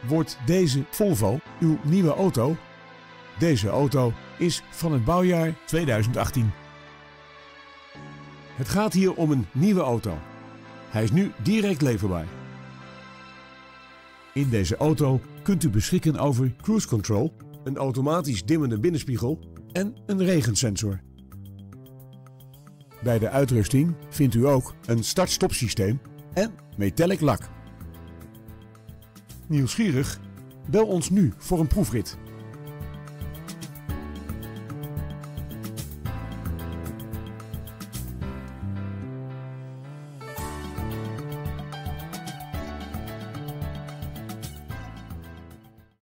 Wordt deze Volvo uw nieuwe auto? Deze auto is van het bouwjaar 2018. Het gaat hier om een nieuwe auto. Hij is nu direct leverbaar. In deze auto kunt u beschikken over cruise control, een automatisch dimmende binnenspiegel en een regensensor. Bij de uitrusting vindt u ook een start-stop systeem en metallic lak. Nieuwsgierig? Bel ons nu voor een proefrit.